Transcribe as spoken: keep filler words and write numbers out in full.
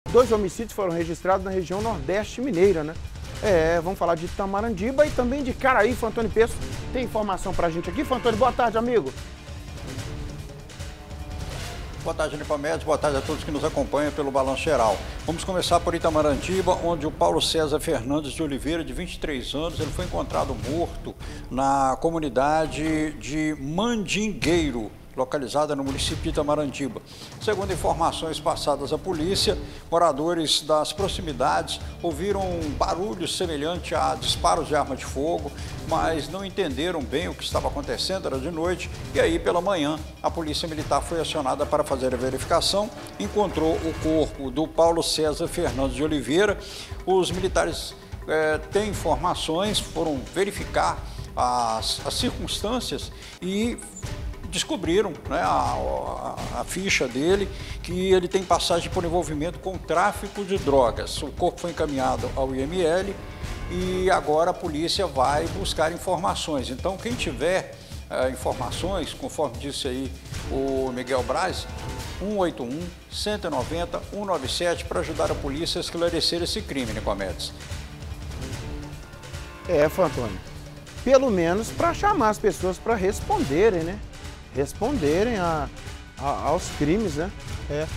Dois homicídios foram registrados na região nordeste mineira, né? É, vamos falar de Tamarandiba e também de Caraí. Fantoni Peço tem informação pra gente aqui. Fantoni, boa tarde, amigo. Boa tarde, Nicomedes. Boa tarde a todos que nos acompanham pelo Balanço Geral. Vamos começar por Itamarandiba, onde o Paulo César Fernandes de Oliveira, de vinte e três anos, ele foi encontrado morto na comunidade de Mandingueiro, localizada no município de Itamarandiba. Segundo informações passadas à polícia, moradores das proximidades ouviram um barulho semelhante a disparos de arma de fogo, mas não entenderam bem o que estava acontecendo, era de noite, e aí pela manhã a polícia militar foi acionada para fazer a verificação, encontrou o corpo do Paulo César Fernandes de Oliveira. Os militares eh, têm informações, foram verificar as, as circunstâncias e descobriram, né, a, a, a ficha dele, que ele tem passagem por envolvimento com tráfico de drogas. O corpo foi encaminhado ao I M L e agora a polícia vai buscar informações. Então, quem tiver eh, informações, conforme disse aí o Miguel Braz, um oito um, cento e noventa, cento e noventa e sete para ajudar a polícia a esclarecer esse crime, Nicomedes. É, Fantoni, pelo menos para chamar as pessoas para responderem, né? Responderem a, a, aos crimes, né? É.